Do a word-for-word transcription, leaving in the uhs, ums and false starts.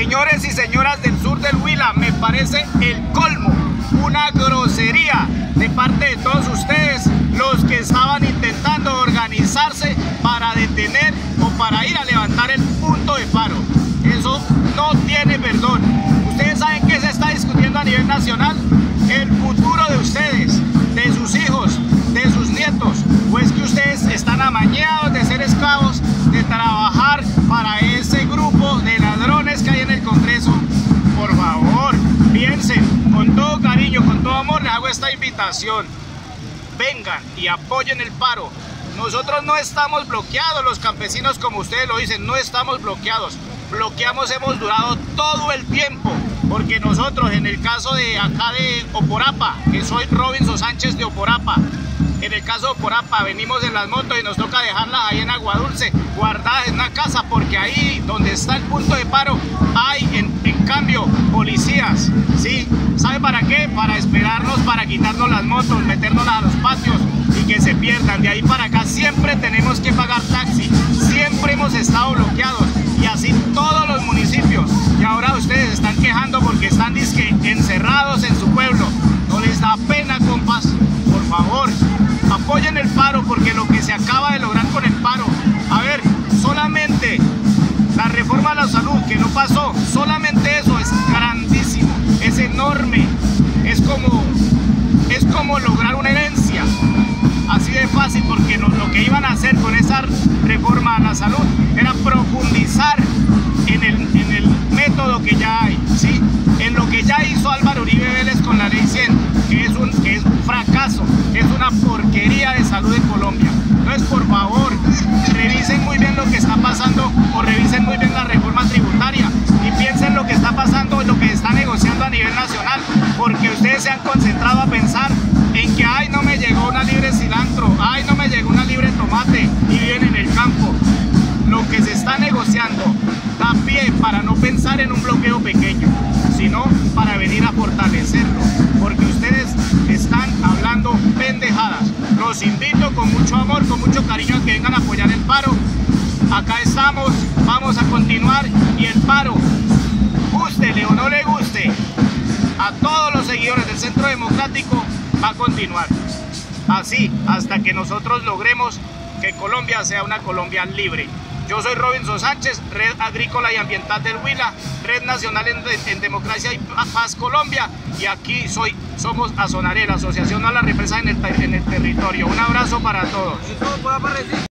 Señores y señoras del sur del Huila, me parece el colmo, una grosería de parte de todos ustedes, los que estaban intentando organizarse para detener o para ir a levantar el punto de paro. Eso no tiene perdón. Ustedes saben qué se está discutiendo a nivel nacional, el futuro de ustedes, de sus hijos, de sus nietos, o es que ustedes están amañados de ser esclavos, de trabajar para ese grupo de ladrones que hay en el Congreso. Por favor, piensen, con todo cariño, con todo amor, les hago esta invitación. Vengan y apoyen el paro. Nosotros no estamos bloqueados, los campesinos, como ustedes lo dicen, no estamos bloqueados. Bloqueamos hemos durado todo el tiempo, porque nosotros, en el caso de acá de Oporapa, que soy Robinson Sánchez de Oporapa, en el caso de Oporapa venimos en las motos y nos toca dejarlas ahí en Agua Dulce, guardadas en una casa, porque ahí donde está el punto de paro hay en, en cambio policías, ¿sí? ¿Sabe para qué? Para esperarnos, para quitarnos las motos, meternos a los patios y que se pierdan. De ahí para acá siempre tenemos que pagar taxi, siempre hemos estado bloqueados, y así todos los municipios. Y ahora ustedes están quejando porque están dizque encerrados en su pueblo. No les da pena, compas. Por favor, apoyen el paro, porque lo que se acaba de lograr con el paro, a ver, solamente la reforma a la salud que no pasó, solamente eso es grandísimo, es enorme, es como, es como lograr una herencia, así de fácil, porque no, lo que iban a hacer con esa reforma a la salud era profundizar en el, en el método que ya hay, ¿sí? En lo que ya hizo Álvaro Uribe Vélez con la ley cien, que es un, que es un fracaso, es una porquería de salud en Colombia. Entonces, por favor, revisen muy bien lo que está pasando, o revisen muy bien la reforma tributaria y piensen lo que está pasando, lo que se está negociando a nivel nacional, porque ustedes se han concentrado a pensar en que ay, no me llegó una libre cilantro, ay, no me llegó una libre tomate, y viven en el campo. Lo que se está negociando da pie para no pensar en un bloqueo pequeño, sino para venir a fortalecerlo, porque ustedes están hablando pendejadas. Los invito con mucho amor, con mucho cariño, a que vengan a apoyar el paro. Acá estamos, vamos a continuar, y el paro, gústele o no le guste a todos los seguidores del Centro Democrático, va a continuar así hasta que nosotros logremos que Colombia sea una Colombia libre. Yo soy Robinson Sánchez, Red Agrícola y Ambiental del Huila, Red Nacional en, en Democracia y Paz Colombia, y aquí soy, somos Azonaré, la Asociación a la Represa en el, en el territorio. Un abrazo para todos.